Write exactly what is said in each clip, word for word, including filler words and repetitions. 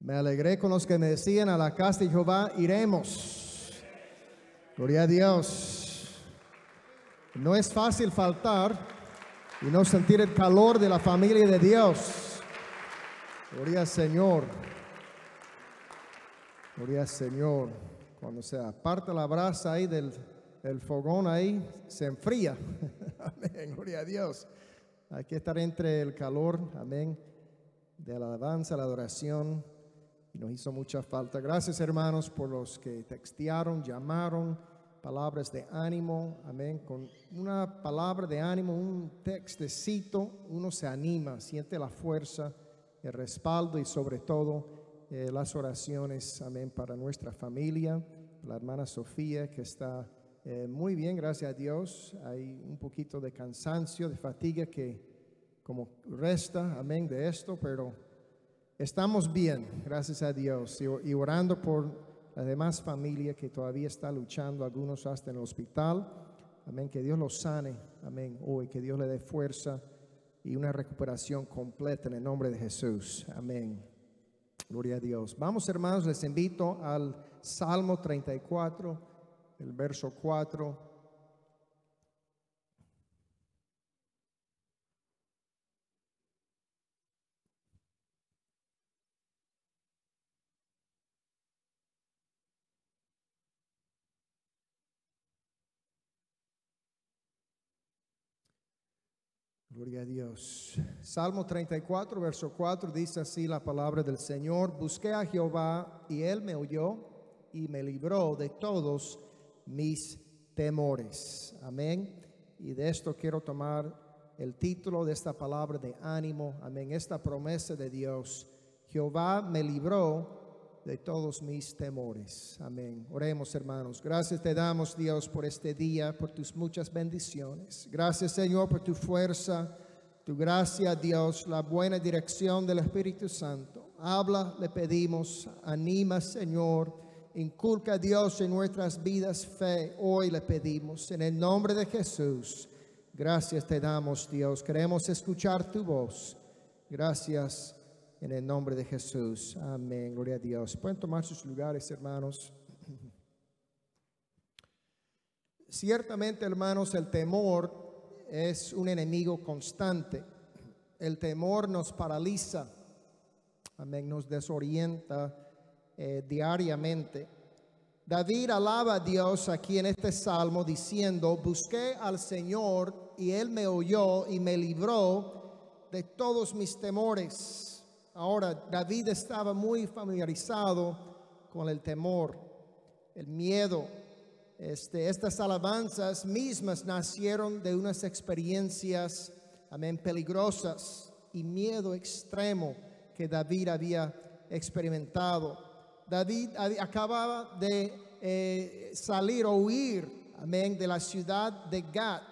Me alegré con los que me decían: a la casa de Jehová iremos. Gloria a Dios. No es fácil faltar y no sentir el calor de la familia de Dios. Gloria al Señor. Gloria al Señor. Cuando se aparta la brasa ahí del, del fogón ahí, se enfría. Amén. Gloria a Dios. Hay que estar entre el calor, amén, de la alabanza, la adoración. Y nos hizo mucha falta. Gracias, hermanos, por los que textearon, llamaron, palabras de ánimo, amén. Con una palabra de ánimo, un textecito, uno se anima, siente la fuerza, el respaldo y sobre todo eh, las oraciones, amén, para nuestra familia, la hermana Sofía, que está eh, muy bien, gracias a Dios. Hay un poquito de cansancio, de fatiga que como resta, amén, de esto, pero estamos bien, gracias a Dios, y, y orando por la demás familia que todavía está luchando, algunos hasta en el hospital. Amén, que Dios los sane, amén, hoy, que Dios le dé fuerza y una recuperación completa en el nombre de Jesús. Amén. Gloria a Dios. Vamos, hermanos, les invito al Salmo treinta y cuatro, el verso cuatro. Gloria a Dios. Salmo treinta y cuatro, verso cuatro, dice así la palabra del Señor: busqué a Jehová y Él me oyó y me libró de todos mis temores. Amén. Y de esto quiero tomar el título de esta palabra de ánimo. Amén. Esta promesa de Dios: Jehová me libró de todos mis temores. Amén. Oremos, hermanos. Gracias te damos, Dios, por este día, por tus muchas bendiciones. Gracias, Señor, por tu fuerza, tu gracia, Dios, la buena dirección del Espíritu Santo. Habla, le pedimos, anima, Señor, inculca, Dios, en nuestras vidas fe. Hoy le pedimos, en el nombre de Jesús. Gracias te damos, Dios. Queremos escuchar tu voz. Gracias. En el nombre de Jesús. Amén. Gloria a Dios. Pueden tomar sus lugares, hermanos. Ciertamente, hermanos, el temor es un enemigo constante. El temor nos paraliza. Amén. Nos desorienta eh, diariamente. David alaba a Dios aquí en este salmo diciendo: busqué al Señor y Él me oyó y me libró de todos mis temores. Ahora, David estaba muy familiarizado con el temor, el miedo. Este, estas alabanzas mismas nacieron de unas experiencias, amén, peligrosas y miedo extremo que David había experimentado. David acababa de eh, salir o huir, amén, de la ciudad de Gat.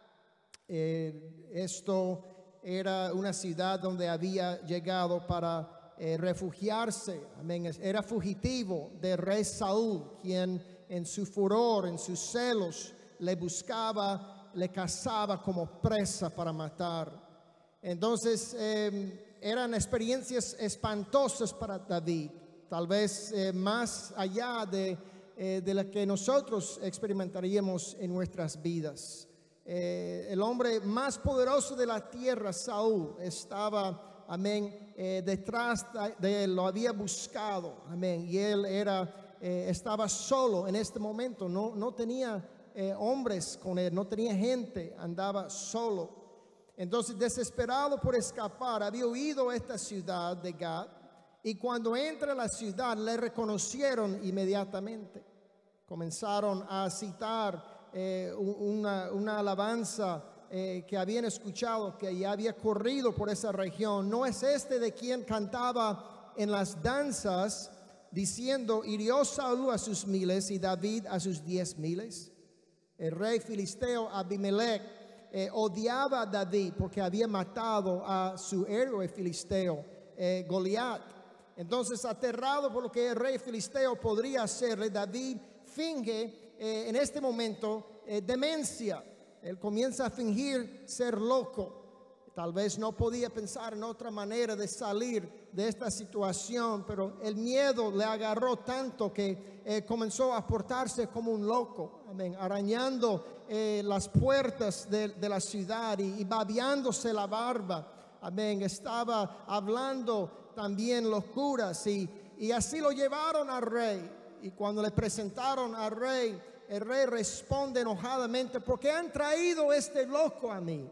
Eh, esto era una ciudad donde había llegado para eh, refugiarse. Amén. Era fugitivo del rey Saúl, quien en su furor, en sus celos, le buscaba, le cazaba como presa para matar. Entonces eh, eran experiencias espantosas para David, tal vez eh, más allá de, eh, de la que nosotros experimentaríamos en nuestras vidas. Eh, el hombre más poderoso de la tierra, Saúl, estaba, amén, eh, detrás de él, lo había buscado, amén, y él era, eh, estaba solo en este momento, no, no tenía eh, hombres con él, no tenía gente, andaba solo. Entonces, desesperado por escapar, había huido a esta ciudad de Gat, y cuando entra a la ciudad le reconocieron inmediatamente. Comenzaron a citar Eh, una, una alabanza eh, que habían escuchado, que ya había corrido por esa región. ¿No es este de quien cantaba en las danzas diciendo: hirió Saúl a sus miles y David a sus diez miles? El rey filisteo Abimelech eh, odiaba a David porque había matado a su héroe filisteo eh, Goliat. Entonces, aterrado por lo que el rey filisteo podría hacerle, David finge Eh, en este momento eh, demencia. Él comienza a fingir ser loco. Tal vez no podía pensar en otra manera de salir de esta situación, pero el miedo le agarró tanto que eh, comenzó a portarse como un loco, amén, arañando eh, las puertas de, de la ciudad y, y babeándose la barba, amén, estaba hablando también locuras y, y así lo llevaron al rey. Y cuando le presentaron al rey, el rey responde enojadamente: ¿por qué han traído este loco a mí?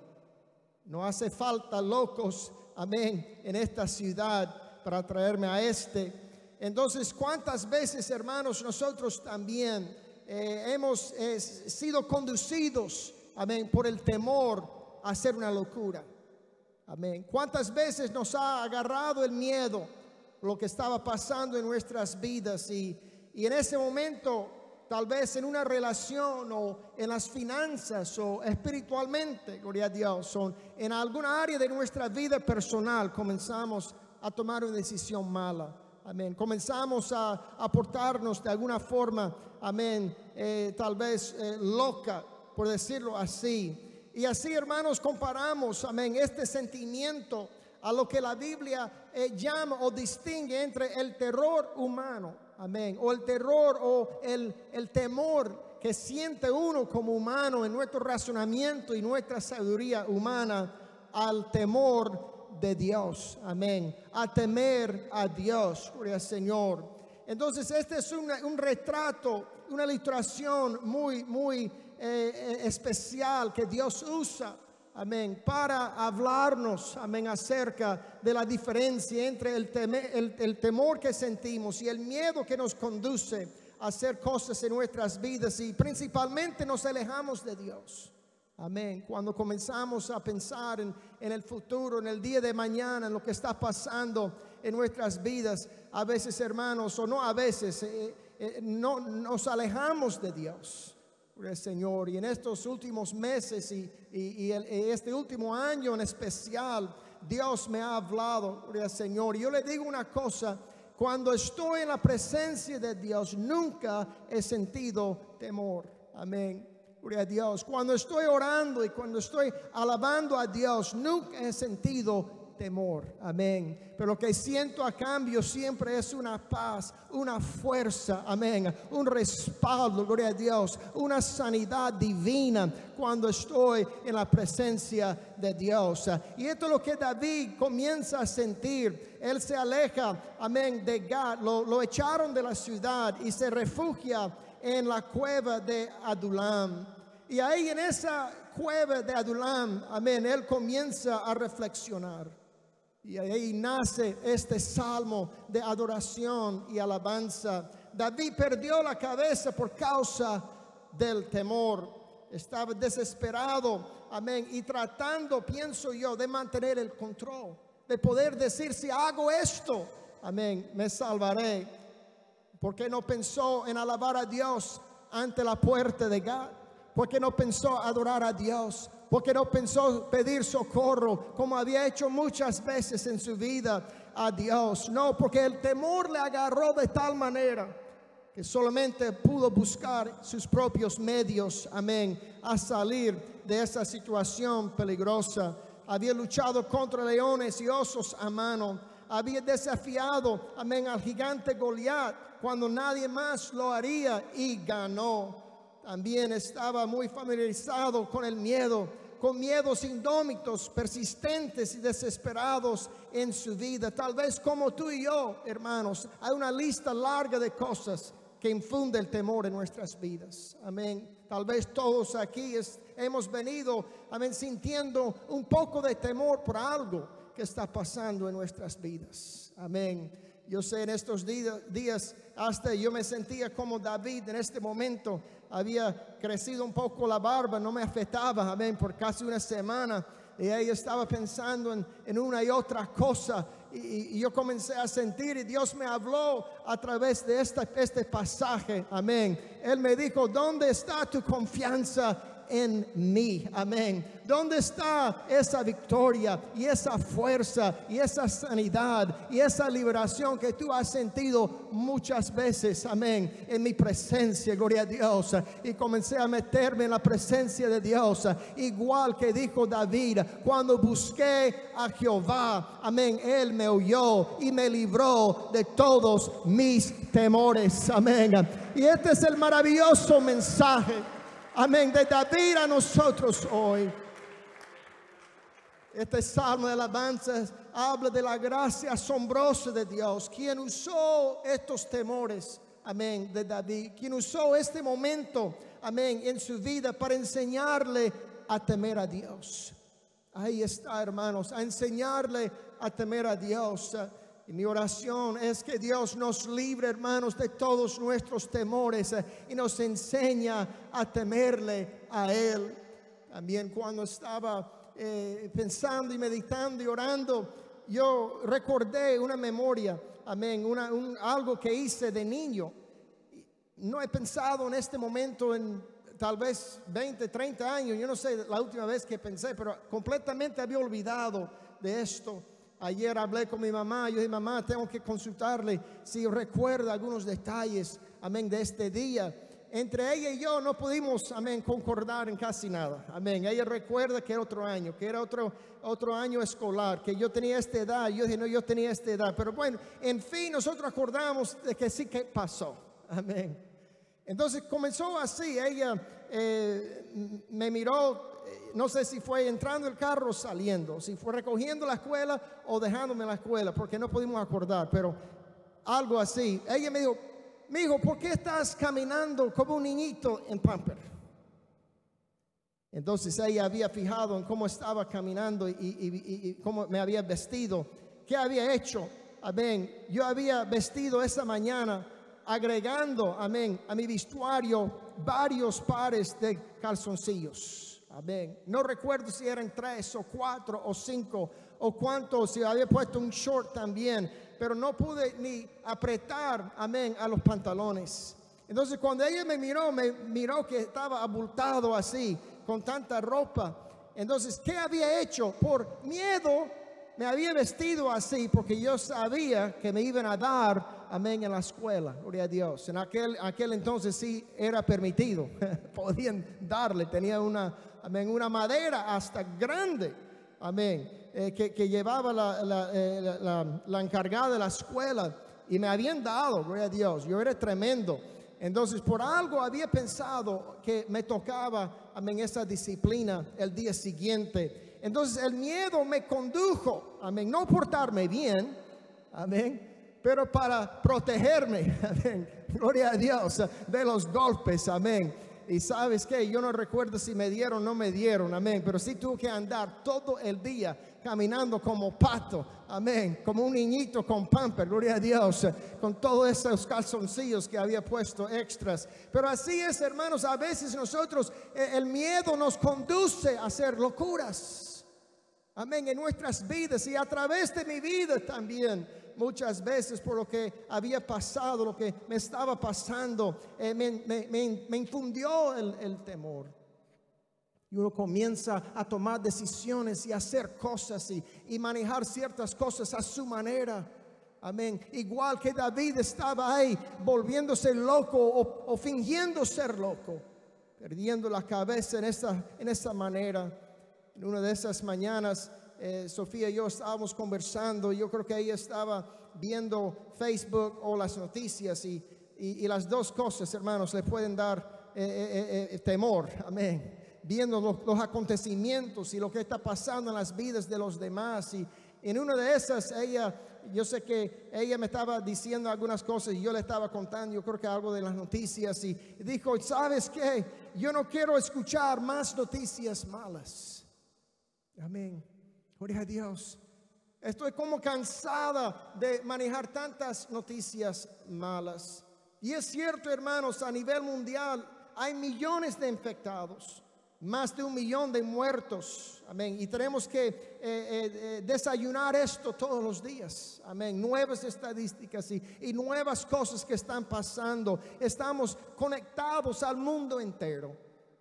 No hace falta locos, amén, en esta ciudad para traerme a este. Entonces, ¿cuántas veces, hermanos, nosotros también eh, hemos eh, sido conducidos, amén, por el temor a hacer una locura? Amén. ¿Cuántas veces nos ha agarrado el miedo, lo que estaba pasando en nuestras vidas? Y, y en ese momento, tal vez en una relación o en las finanzas o espiritualmente, gloria a Dios, o en alguna área de nuestra vida personal, comenzamos a tomar una decisión mala. Amén. Comenzamos a, a portarnos de alguna forma, amén, eh, tal vez eh, loca, por decirlo así. Y así, hermanos, comparamos, amén, este sentimiento a lo que la Biblia eh, llama o distingue entre el terror humano, amén, o el terror o el, el temor que siente uno como humano en nuestro razonamiento y nuestra sabiduría humana, al temor de Dios, amén, a temer a Dios, gloria al Señor. Entonces este es una, un retrato, una ilustración muy, muy eh, especial que Dios usa, amén, para hablarnos, amén, acerca de la diferencia entre el, teme, el, el temor que sentimos y el miedo que nos conduce a hacer cosas en nuestras vidas y principalmente nos alejamos de Dios. Amén. Cuando comenzamos a pensar en, en el futuro, en el día de mañana, en lo que está pasando en nuestras vidas, a veces, hermanos, o no a veces, eh, eh, no, nos alejamos de Dios, el Señor. Y en estos últimos meses y, y, y, el, y este último año en especial, Dios me ha hablado, el Señor. Y yo le digo una cosa: cuando estoy en la presencia de Dios, nunca he sentido temor. Amén. Gloria a Dios. Cuando estoy orando y cuando estoy alabando a Dios, nunca he sentido temor. Amén. Pero lo que siento a cambio siempre es una paz, una fuerza. Amén. Un respaldo, gloria a Dios. Una sanidad divina cuando estoy en la presencia de Dios. Y esto es lo que David comienza a sentir. Él se aleja, amén, de Gad. Lo, lo echaron de la ciudad y se refugia en la cueva de Adulam. Y ahí en esa cueva de Adulam, amén, él comienza a reflexionar. Y ahí nace este salmo de adoración y alabanza. David perdió la cabeza por causa del temor. Estaba desesperado, amén, y tratando, pienso yo, de mantener el control, de poder decir: si hago esto, amén, me salvaré. ¿Por qué no pensó en alabar a Dios ante la puerta de Gad? ¿Por qué no pensó adorar a Dios? ¿Por qué no pensó pedir socorro como había hecho muchas veces en su vida a Dios? No, porque el temor le agarró de tal manera que solamente pudo buscar sus propios medios, amén, a salir de esa situación peligrosa. Había luchado contra leones y osos a mano. Había desafiado, amén, al gigante Goliat cuando nadie más lo haría y ganó. También estaba muy familiarizado con el miedo, con miedos indómitos, persistentes y desesperados en su vida. Tal vez como tú y yo, hermanos, hay una lista larga de cosas que infunde el temor en nuestras vidas. Amén. Tal vez todos aquí es, hemos venido, amén, sintiendo un poco de temor por algo que está pasando en nuestras vidas. Amén. Yo sé, en estos días hasta yo me sentía como David en este momento. Había crecido un poco la barba, no me afectaba, amén, por casi una semana. Y ahí estaba pensando en, en una y otra cosa. Y, y yo comencé a sentir, y Dios me habló a través de esta, este pasaje, amén. Él me dijo: ¿dónde está tu confianza en mí? Amén. ¿Dónde está esa victoria y esa fuerza y esa sanidad y esa liberación que tú has sentido muchas veces? Amén. En mi presencia, gloria a Dios. Y comencé a meterme en la presencia de Dios, igual que dijo David: cuando busqué a Jehová, amén, Él me oyó y me libró de todos mis temores. Amén. Y este es el maravilloso mensaje, amén, de David a nosotros hoy. Este salmo de alabanza habla de la gracia asombrosa de Dios, quien usó estos temores, amén, de David, quien usó este momento, amén, en su vida para enseñarle a temer a Dios. Ahí está, hermanos, a enseñarle a temer a Dios. Y mi oración es que Dios nos libre, hermanos, de todos nuestros temores y nos enseña a temerle a Él. También cuando estaba Eh, pensando y meditando y orando, yo recordé una memoria, amén, una, un, algo que hice de niño. No he pensado en este momento en tal vez veinte, treinta años, yo no sé la última vez que pensé, pero completamente había olvidado de esto. Ayer hablé con mi mamá, yo dije: mamá, tengo que consultarle si recuerda algunos detalles, amén, de este día. Entre ella y yo no pudimos, amén, concordar en casi nada. Amén. Ella recuerda que era otro año, que era otro, otro año escolar, que yo tenía esta edad. Yo dije: no, yo tenía esta edad. Pero bueno, en fin, nosotros acordamos de que sí que pasó. Amén. Entonces comenzó así. Ella eh, me miró, no sé si fue entrando el carro o saliendo, si fue recogiendo la escuela o dejándome en la escuela, porque no pudimos acordar, pero algo así. Ella me dijo: mijo, ¿por qué estás caminando como un niñito en pamper? Entonces ella había fijado en cómo estaba caminando y, y, y, y cómo me había vestido. ¿Qué había hecho? Amén. Yo había vestido esa mañana agregando, amén, a mi vestuario varios pares de calzoncillos. Amén. No recuerdo si eran tres o cuatro o cinco o cuántos, si había puesto un short también, pero no pude ni apretar, amén, a los pantalones. Entonces cuando ella me miró, me miró que estaba abultado así, con tanta ropa. Entonces, ¿qué había hecho? Por miedo me había vestido así, porque yo sabía que me iban a dar, amén, en la escuela, gloria a Dios. En aquel, aquel entonces sí era permitido, podían darle, tenía una, amén, una madera hasta grande, amén. Eh, que, que llevaba la, la, eh, la, la, la encargada de la escuela, y me habían dado, gloria a Dios, yo era tremendo. Entonces por algo había pensado que me tocaba, amén, esa disciplina el día siguiente. Entonces el miedo me condujo, amén, no portarme bien, amén, pero para protegerme, amén, gloria a Dios, de los golpes, amén. Y sabes que yo no recuerdo si me dieron o no me dieron, amén, pero sí tuve que andar todo el día caminando como pato, amén, como un niñito con pamper, gloria a Dios, con todos esos calzoncillos que había puesto extras. Pero así es, hermanos, a veces nosotros, eh, el miedo nos conduce a hacer locuras, amén, en nuestras vidas y a través de mi vida también. Muchas veces por lo que había pasado, lo que me estaba pasando, eh, me, me, me, me infundió el, el temor. Y uno comienza a tomar decisiones y hacer cosas y, y manejar ciertas cosas a su manera. Amén. Igual que David estaba ahí volviéndose loco o, o fingiendo ser loco, perdiendo la cabeza en esa, en esa manera. En una de esas mañanas, Eh, Sofía y yo estábamos conversando. Yo creo que ella estaba viendo Facebook o las noticias, y, y, y las dos cosas, hermanos, le pueden dar eh, eh, eh, temor, amén, viendo los, los acontecimientos y lo que está pasando en las vidas de los demás. Y en una de esas, ella, yo sé que ella me estaba diciendo algunas cosas y yo le estaba contando, yo creo que algo de las noticias, y dijo: ¿sabes qué? Yo no quiero escuchar más noticias malas. Amén. Gloria a Dios. Estoy como cansada de manejar tantas noticias malas. Y es cierto, hermanos, a nivel mundial hay millones de infectados, más de un millón de muertos. Amén. Y tenemos que eh, eh, desayunar esto todos los días. Amén. Nuevas estadísticas y, y nuevas cosas que están pasando. Estamos conectados al mundo entero.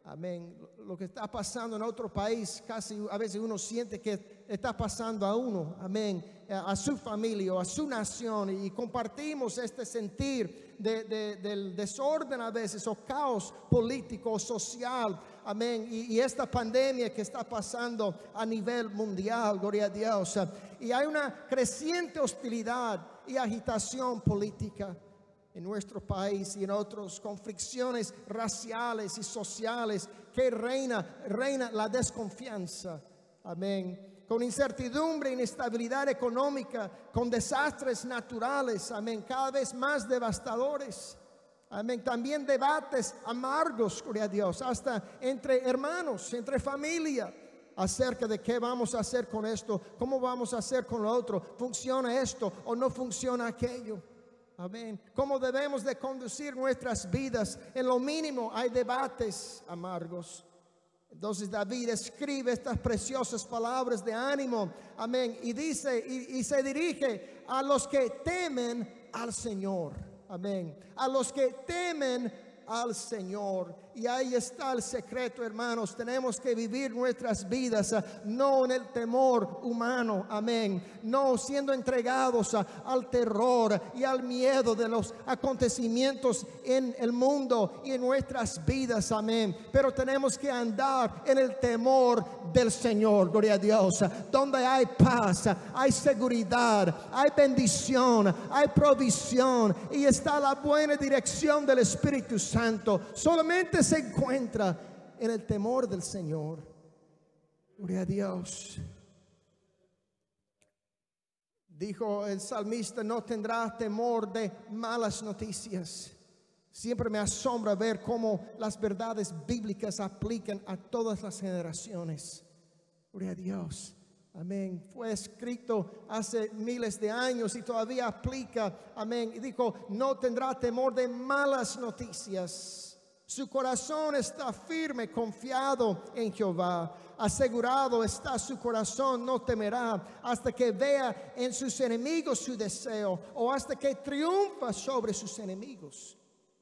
Amén. Lo que está pasando en otro país, casi a veces uno siente que está pasando a uno. Amén. A su familia o a su nación. Y compartimos este sentir de, de, del desorden a veces o caos político o social. Amén. Y, y esta pandemia que está pasando a nivel mundial. Gloria a Dios. Y hay una creciente hostilidad y agitación política en nuestro país y en otros, con fricciones raciales y sociales que reina, reina la desconfianza. Amén. Con incertidumbre, inestabilidad económica, con desastres naturales, amén, cada vez más devastadores. Amén. También debates amargos, gloria a Dios, hasta entre hermanos, entre familia, acerca de qué vamos a hacer con esto, cómo vamos a hacer con lo otro, funciona esto o no funciona aquello. Amén. ¿Cómo debemos de conducir nuestras vidas? En lo mínimo hay debates amargos. Entonces David escribe estas preciosas palabras de ánimo. Amén. Y dice, y, y se dirige a los que temen al Señor. Amén. A los que temen al Señor. Y ahí está el secreto, hermanos. Tenemos que vivir nuestras vidas uh, no en el temor humano, amén, no siendo entregados uh, al terror y al miedo de los acontecimientos en el mundo y en nuestras vidas, amén, pero tenemos que andar en el temor del Señor, gloria a Dios, uh, donde hay paz, uh, hay seguridad, hay bendición, hay provisión y está la buena dirección del Espíritu Santo. Solamente se encuentra en el temor del Señor. Gloria a Dios. Dijo el salmista: no tendrá temor de malas noticias. Siempre me asombra ver cómo las verdades bíblicas aplican a todas las generaciones. Gloria a Dios. Amén. Fue escrito hace miles de años y todavía aplica. Amén. Y dijo: no tendrá temor de malas noticias. Su corazón está firme, confiado en Jehová. Asegurado está su corazón, no temerá hasta que vea en sus enemigos su deseo o hasta que triunfa sobre sus enemigos.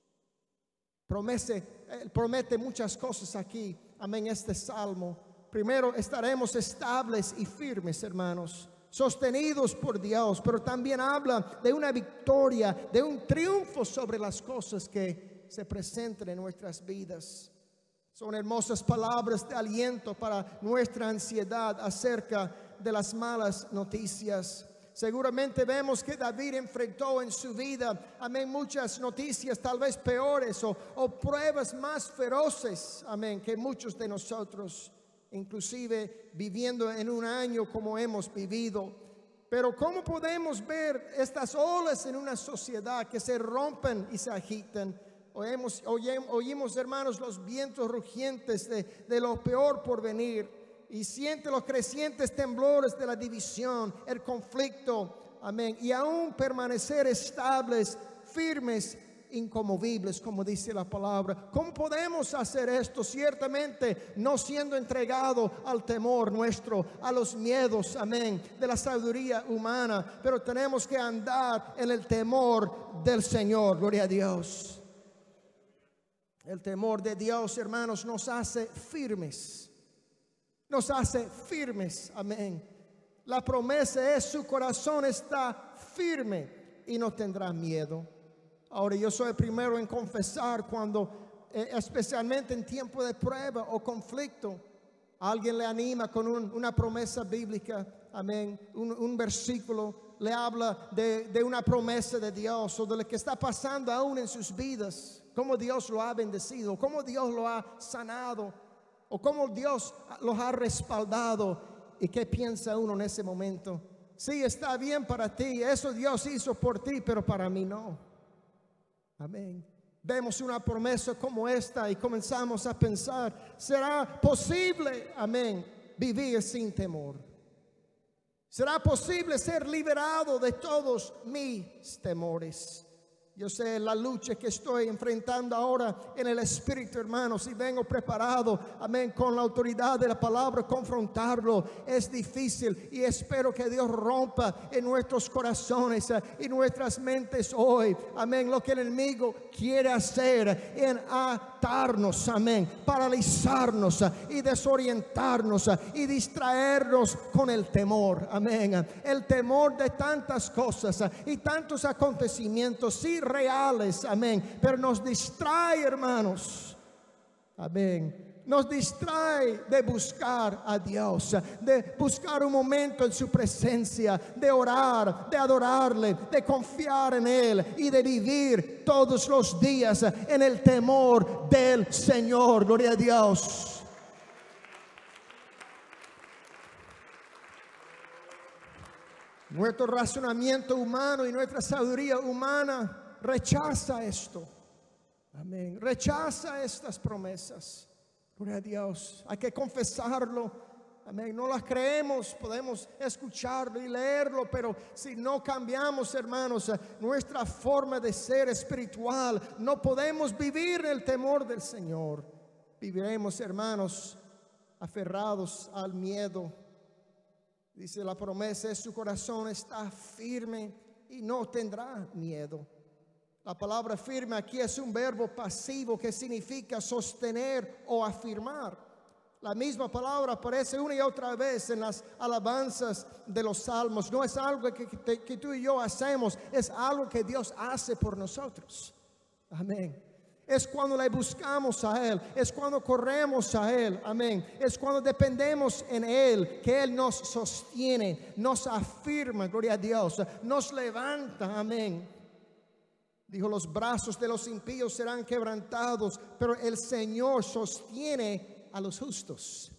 Promete, eh, promete muchas cosas aquí. Amén. Este salmo. Primero, estaremos estables y firmes, hermanos, sostenidos por Dios, pero también habla de una victoria, de un triunfo sobre las cosas que se presentan en nuestras vidas. Son hermosas palabras de aliento para nuestra ansiedad acerca de las malas noticias. Seguramente vemos que David enfrentó en su vida, amén, muchas noticias tal vez peores o, o pruebas más feroces, amén, que muchos de nosotros, inclusive viviendo en un año como hemos vivido. Pero ¿cómo podemos ver estas olas en una sociedad que se rompen y se agitan? Oímos, oímos, oímos, hermanos, los vientos rugientes de, de lo peor por venir, y siente los crecientes temblores de la división, el conflicto, amén, y aún permanecer estables, firmes, inconmovibles, como dice la palabra. ¿Cómo podemos hacer esto? Ciertamente no siendo entregado al temor nuestro, a los miedos, amén, de la sabiduría humana, pero tenemos que andar en el temor del Señor. Gloria a Dios. El temor de Dios, hermanos, nos hace firmes. Nos hace firmes. Amén. La promesa es: su corazón está firme y no tendrá miedo. Ahora, yo soy el primero en confesar cuando, eh, especialmente en tiempo de prueba o conflicto, alguien le anima con un, una promesa bíblica. Amén. Un, un versículo le habla de, de una promesa de Dios o de lo que está pasando aún en sus vidas. Cómo Dios lo ha bendecido, cómo Dios lo ha sanado, o cómo Dios los ha respaldado. ¿Y qué piensa uno en ese momento? Sí, está bien para ti, eso Dios hizo por ti, pero para mí no. Amén. Vemos una promesa como esta y comenzamos a pensar: ¿será posible, amén, vivir sin temor? ¿Será posible ser liberado de todos mis temores? Yo sé la lucha que estoy enfrentando ahora en el Espíritu, hermanos, y vengo preparado, amén, con la autoridad de la palabra, confrontarlo. Es difícil y espero que Dios rompa en nuestros corazones eh, y nuestras mentes hoy, amén, lo que el enemigo quiere hacer en atarnos, amén, paralizarnos eh, y desorientarnos eh, y distraernos con el temor, amén. El temor de tantas cosas eh, y tantos acontecimientos, sí, reales, amén, pero nos distrae, hermanos, amén, nos distrae de buscar a Dios, de buscar un momento en su presencia, de orar, de adorarle, de confiar en Él y de vivir todos los días en el temor del Señor. Gloria a Dios. Nuestro razonamiento humano y nuestra sabiduría humana rechaza esto. Amén. Rechaza estas promesas. Gloria a Dios. Hay que confesarlo. Amén. No las creemos. Podemos escucharlo y leerlo, pero si no cambiamos, hermanos, nuestra forma de ser espiritual, no podemos vivir en el temor del Señor. Viviremos, hermanos, aferrados al miedo. Dice la promesa: su corazón está firme y no tendrá miedo. La palabra firme aquí es un verbo pasivo que significa sostener o afirmar. La misma palabra aparece una y otra vez en las alabanzas de los salmos. No es algo que, que, que tú y yo hacemos, es algo que Dios hace por nosotros. Amén. Es cuando le buscamos a Él, es cuando corremos a Él, amén. Es cuando dependemos en Él, que Él nos sostiene, nos afirma, gloria a Dios, nos levanta, amén. Dijo: los brazos de los impíos serán quebrantados, pero el Señor sostiene a los justos.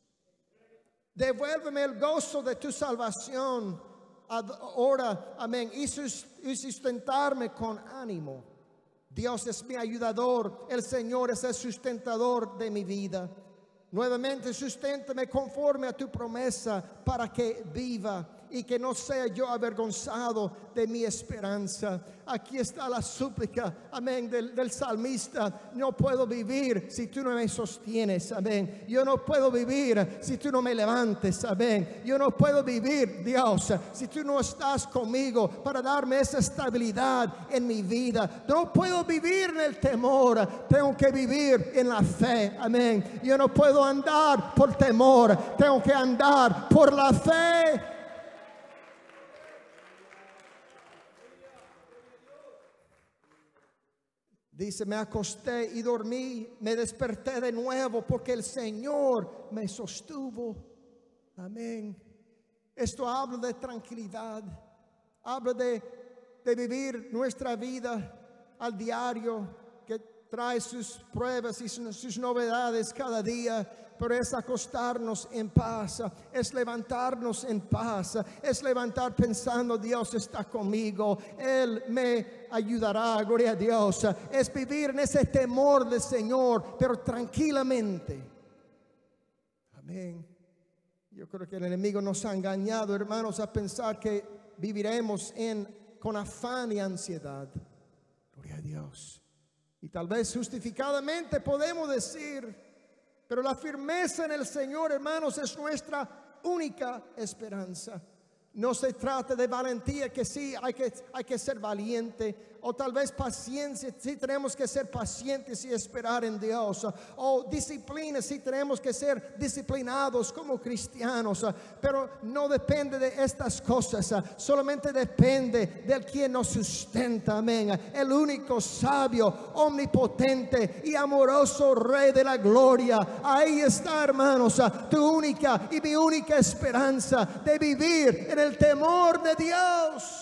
Devuélveme el gozo de tu salvación ahora, amén, y sustentarme con ánimo. Dios es mi ayudador, el Señor es el sustentador de mi vida. Nuevamente susténtame conforme a tu promesa, para que viva y que no sea yo avergonzado de mi esperanza. Aquí está la súplica, amén, del, del salmista: no puedo vivir si tú no me sostienes, amén. Yo no puedo vivir si tú no me levantes, amén. Yo no puedo vivir, Dios, si tú no estás conmigo para darme esa estabilidad en mi vida. No puedo vivir en el temor, tengo que vivir en la fe, amén. Yo no puedo andar por temor, tengo que andar por la fe. Dice: me acosté y dormí, me desperté de nuevo porque el Señor me sostuvo. Amén. Esto habla de tranquilidad, habla de, de vivir nuestra vida al diario, que trae sus pruebas y sus, sus novedades cada día. Pero es acostarnos en paz, es levantarnos en paz, es levantar pensando: Dios está conmigo, Él me ayudará, gloria a Dios. Es vivir en ese temor del Señor, pero tranquilamente. Amén. Yo creo que el enemigo nos ha engañado, hermanos, a pensar que viviremos en, con afán y ansiedad. Gloria a Dios. Y tal vez justificadamente podemos decir: pero la firmeza en el Señor, hermanos, es nuestra única esperanza. No se trata de valentía, que sí hay que, hay que ser valiente, o tal vez paciencia, sí tenemos que ser pacientes y esperar en Dios, o disciplina, sí tenemos que ser disciplinados como cristianos, pero no depende de estas cosas, solamente depende del quien nos sustenta, amén. El único sabio, omnipotente y amoroso Rey de la gloria. Ahí está, hermanos, tu única y mi única esperanza de vivir en el temor de Dios.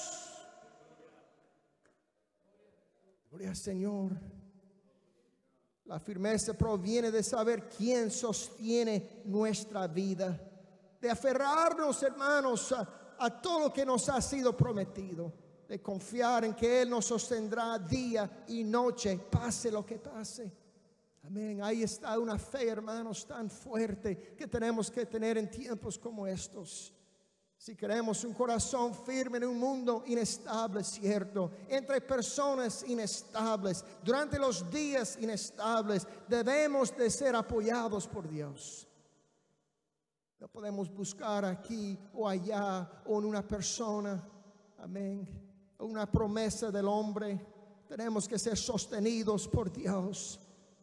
Gloria al Señor. La firmeza proviene de saber quién sostiene nuestra vida, de aferrarnos, hermanos, a, a todo lo que nos ha sido prometido, de confiar en que Él nos sostendrá día y noche, pase lo que pase. Amén. Ahí está una fe, hermanos, tan fuerte que tenemos que tener en tiempos como estos. Si queremos un corazón firme en un mundo inestable, cierto, entre personas inestables, durante los días inestables, debemos de ser apoyados por Dios. No podemos buscar aquí o allá o en una persona, amén, o una promesa del hombre. Tenemos que ser sostenidos por Dios.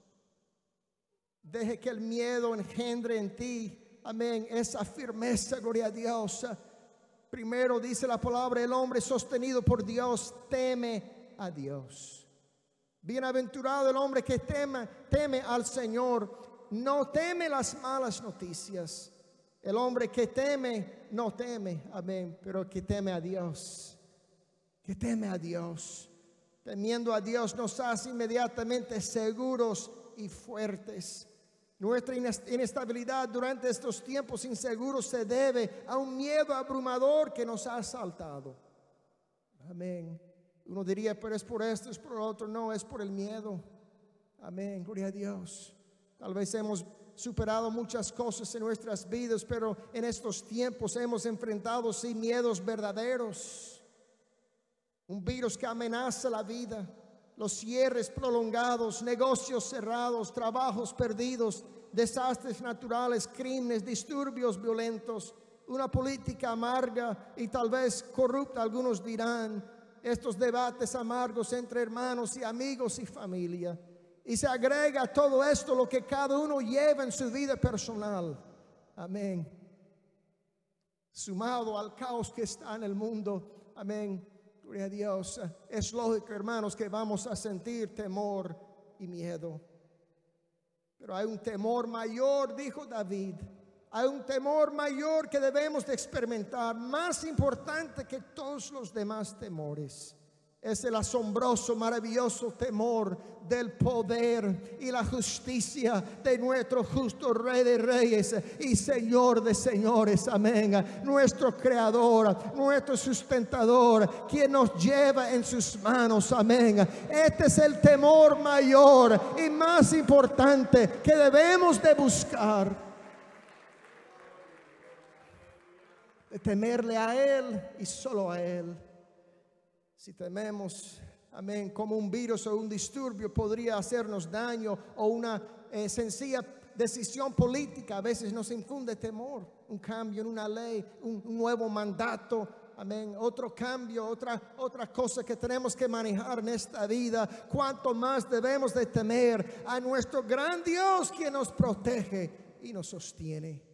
Deje que el miedo engendre en ti, amén, esa firmeza, gloria a Dios. Primero dice la palabra, el hombre sostenido por Dios teme a Dios. Bienaventurado el hombre que teme, teme al Señor, no teme las malas noticias. El hombre que teme, no teme, amén, pero que teme a Dios, que teme a Dios. Temiendo a Dios nos hace inmediatamente seguros y fuertes. Nuestra inestabilidad durante estos tiempos inseguros se debe a un miedo abrumador que nos ha asaltado. Amén. Uno diría, pero es por esto, es por lo otro. No, es por el miedo. Amén, gloria a Dios. Tal vez hemos superado muchas cosas en nuestras vidas, pero en estos tiempos hemos enfrentado sí miedos verdaderos. Un virus que amenaza la vida, los cierres prolongados, negocios cerrados, trabajos perdidos, desastres naturales, crímenes, disturbios violentos, una política amarga y tal vez corrupta, algunos dirán, estos debates amargos entre hermanos y amigos y familia. Y se agrega a todo esto lo que cada uno lleva en su vida personal. Amén. Sumado al caos que está en el mundo. Amén. Gloria a Dios. Es lógico, hermanos, que vamos a sentir temor y miedo. Pero hay un temor mayor, dijo David. Hay un temor mayor que debemos de experimentar, más importante que todos los demás temores. Es el asombroso, maravilloso temor del poder y la justicia de nuestro justo Rey de Reyes y Señor de Señores. Amén. Nuestro Creador, nuestro sustentador, quien nos lleva en sus manos. Amén. Este es el temor mayor y más importante que debemos de buscar. De temerle a Él y solo a Él. Si tememos, amén, como un virus o un disturbio podría hacernos daño, o una eh, sencilla decisión política a veces nos infunde temor, un cambio en una ley, un, un nuevo mandato, amén, otro cambio, otra, otra cosa que tenemos que manejar en esta vida. Cuánto más debemos de temer a nuestro gran Dios, quien nos protege y nos sostiene.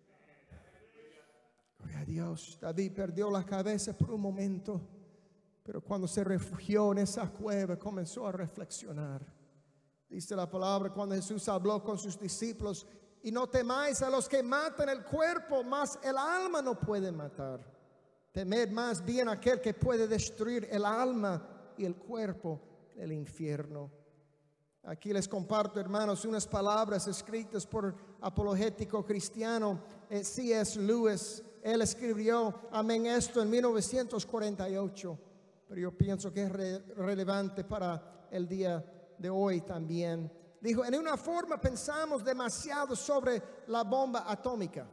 Gloria a Dios. David perdió la cabeza por un momento, pero cuando se refugió en esa cueva comenzó a reflexionar. Dice la palabra, cuando Jesús habló con sus discípulos, y no temáis a los que matan el cuerpo, mas el alma no puede matar. Temed más bien a aquel que puede destruir el alma y el cuerpo del infierno. Aquí les comparto, hermanos, unas palabras escritas por apologético cristiano eh, C S Lewis. Él escribió, amén, esto en mil novecientos cuarenta y ocho. Pero yo pienso que es re relevante para el día de hoy también. Dijo, en una forma pensamos demasiado sobre la bomba atómica.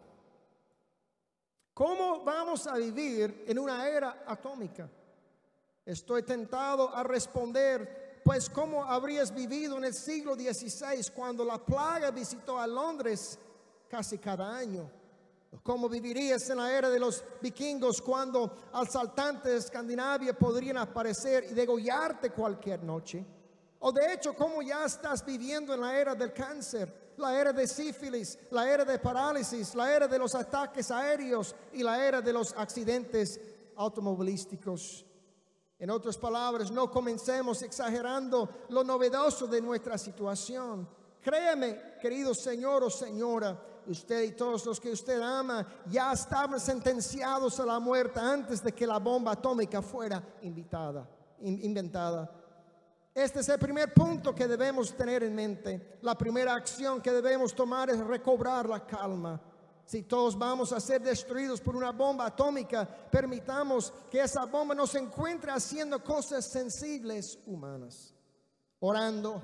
¿Cómo vamos a vivir en una era atómica? Estoy tentado a responder, pues ¿cómo habrías vivido en el siglo dieciséis cuando la plaga visitó a Londres casi cada año? ¿Cómo vivirías en la era de los vikingos cuando asaltantes de Escandinavia podrían aparecer y degollarte cualquier noche? O de hecho, ¿cómo ya estás viviendo en la era del cáncer, la era de sífilis, la era de parálisis, la era de los ataques aéreos y la era de los accidentes automovilísticos? En otras palabras, no comencemos exagerando lo novedoso de nuestra situación. Créeme, querido señor o señora, usted y todos los que usted ama ya estaban sentenciados a la muerte antes de que la bomba atómica fuera invitada, in, inventada. Este es el primer punto que debemos tener en mente. La primera acción que debemos tomar es recobrar la calma. Si todos vamos a ser destruidos por una bomba atómica, permitamos que esa bomba nos encuentre haciendo cosas sensibles humanas, orando,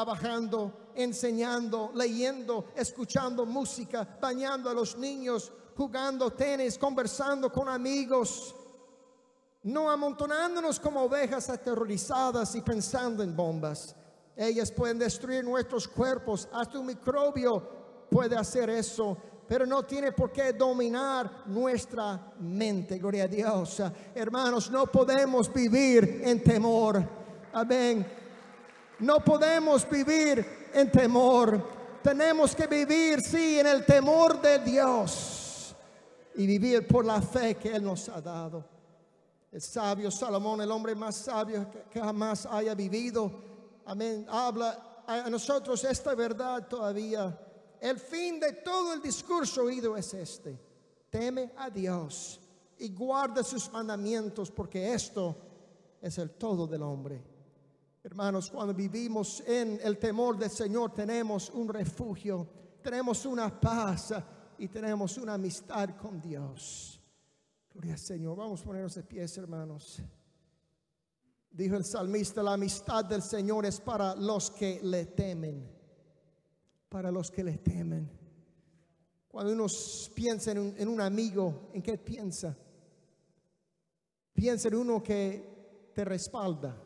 trabajando, enseñando, leyendo, escuchando música, bañando a los niños, jugando tenis, conversando con amigos, no amontonándonos como ovejas aterrorizadas y pensando en bombas. Ellas pueden destruir nuestros cuerpos, hasta un microbio puede hacer eso, pero no tiene por qué dominar nuestra mente. Gloria a Dios. Hermanos, no podemos vivir en temor. Amén. No podemos vivir en temor. Tenemos que vivir, sí, en el temor de Dios y vivir por la fe que Él nos ha dado. El sabio Salomón, el hombre más sabio que, que jamás haya vivido, amén, habla a nosotros esta verdad todavía. El fin de todo el discurso oído es este: teme a Dios y guarda sus mandamientos, porque esto es el todo del hombre. Hermanos, cuando vivimos en el temor del Señor, tenemos un refugio, tenemos una paz y tenemos una amistad con Dios. Gloria al Señor. Vamos a ponernos de pies, hermanos. Dijo el salmista: la amistad del Señor es para los que le temen. Para los que le temen. Cuando uno piensa en un, en un amigo, ¿en qué piensa? Piensa en uno que te respalda.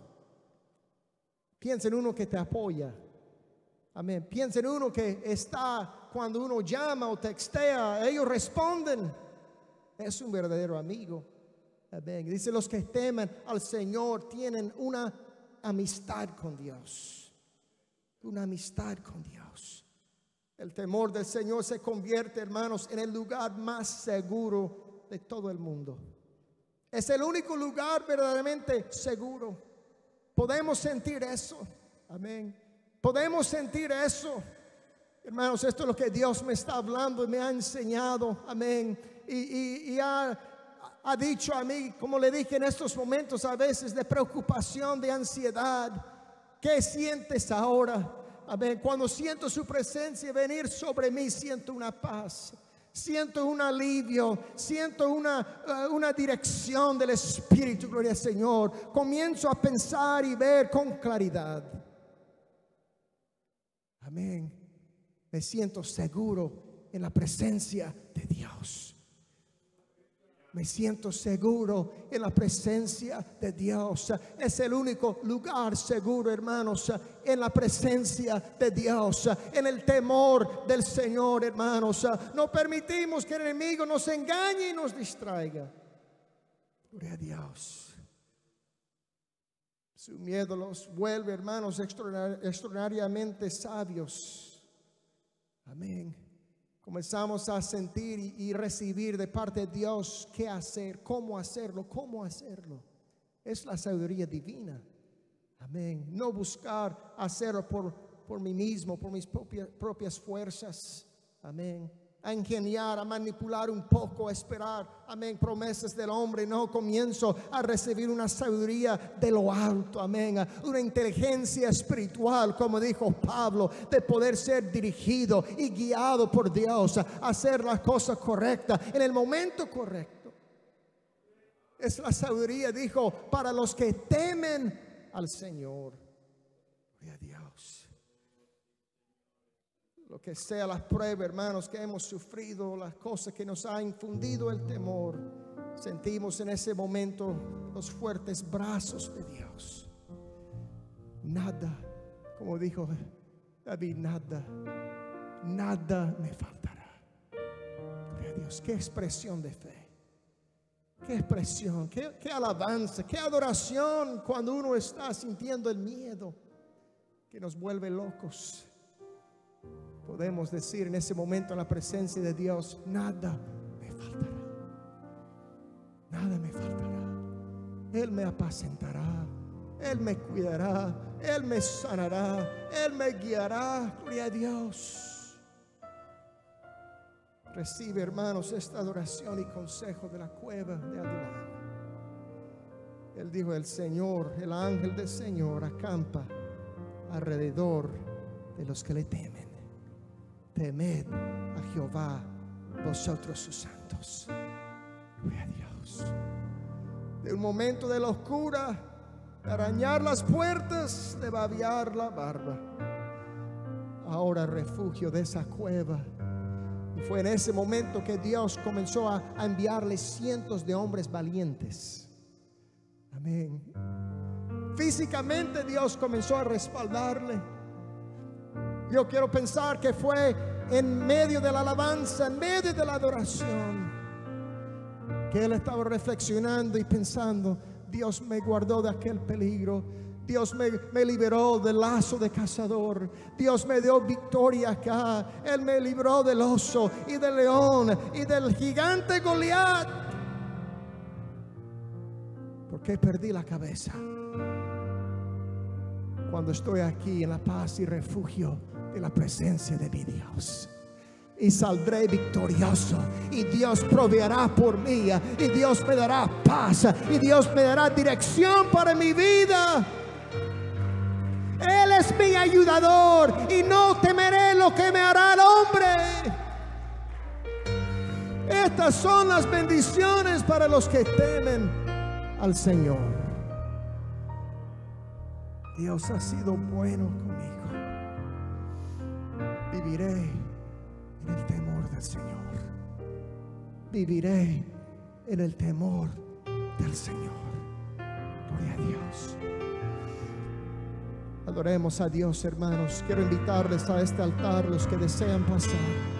Piensa en uno que te apoya. Amén. Piensa en uno que está cuando uno llama o textea, ellos responden. Es un verdadero amigo. Amén. Dice: los que temen al Señor tienen una amistad con Dios. Una amistad con Dios. El temor del Señor se convierte, hermanos, en el lugar más seguro de todo el mundo. Es el único lugar verdaderamente seguro. Podemos sentir eso. Amén. Podemos sentir eso. Hermanos, esto es lo que Dios me está hablando y me ha enseñado. Amén. Y, y, y ha, ha dicho a mí, como le dije, en estos momentos a veces de preocupación, de ansiedad. ¿Qué sientes ahora? Amén. Cuando siento su presencia venir sobre mí, siento una paz. Siento un alivio, siento una, uh, una dirección del Espíritu, gloria al Señor. Comienzo a pensar y ver con claridad. Amén. Me siento seguro en la presencia de Dios. Me siento seguro en la presencia de Dios. Es el único lugar seguro, hermanos, en la presencia de Dios, en el temor del Señor, hermanos. No permitimos que el enemigo nos engañe y nos distraiga. Gloria a Dios. Su miedo los vuelve, hermanos, extraordinariamente sabios. Amén. Comenzamos a sentir y, y recibir de parte de Dios qué hacer, cómo hacerlo, cómo hacerlo. Es la sabiduría divina. Amén. No buscar hacerlo por, por mí mismo, por mis propias, propias fuerzas. Amén. A ingeniar, a manipular un poco, a esperar, amén, promesas del hombre. No, comienzo a recibir una sabiduría de lo alto, amén, una inteligencia espiritual, como dijo Pablo, de poder ser dirigido y guiado por Dios a hacer las cosas correctas en el momento correcto. Es la sabiduría, dijo, para los que temen al Señor. Gloria a Dios. Lo que sea las pruebas, hermanos, que hemos sufrido, las cosas que nos ha infundido el temor, sentimos en ese momento los fuertes brazos de Dios. Nada, como dijo David, nada, nada me faltará. Gloria a Dios, qué expresión de fe, qué expresión, qué, qué alabanza, qué adoración cuando uno está sintiendo el miedo que nos vuelve locos. Podemos decir en ese momento en la presencia de Dios: nada me faltará, nada me faltará. Él me apacentará, Él me cuidará, Él me sanará, Él me guiará. Gloria a Dios. Recibe, hermanos, esta adoración y consejo de la cueva de Adulán. Él dijo: el Señor, el ángel del Señor acampa alrededor de los que le temen. Temed a Jehová, vosotros sus santos. Gloria a Dios. De un momento de locura, de arañar las puertas, de babear la barba, ahora refugio de esa cueva Fue en ese momento que Dios comenzó a, a enviarle cientos de hombres valientes. Amén. Físicamente Dios comenzó a respaldarle. Yo quiero pensar que fue en medio de la alabanza, en medio de la adoración, que él estaba reflexionando y pensando: Dios me guardó de aquel peligro. Dios me, me liberó del lazo de cazador. Dios me dio victoria acá. Él me libró del oso y del león y del gigante Goliat. ¿Por qué perdí la cabeza cuando estoy aquí en la paz y refugio de la presencia de mi Dios? Y saldré victorioso, y Dios proveerá por mí, y Dios me dará paz, y Dios me dará dirección para mi vida. Él es mi ayudador, y no temeré lo que me hará el hombre. Estas son las bendiciones para los que temen al Señor. Dios ha sido bueno conmigo. Viviré en el temor del Señor. Viviré en el temor del Señor. Gloria a Dios. Adoremos a Dios, hermanos. Quiero invitarles a este altar, los que desean pasar.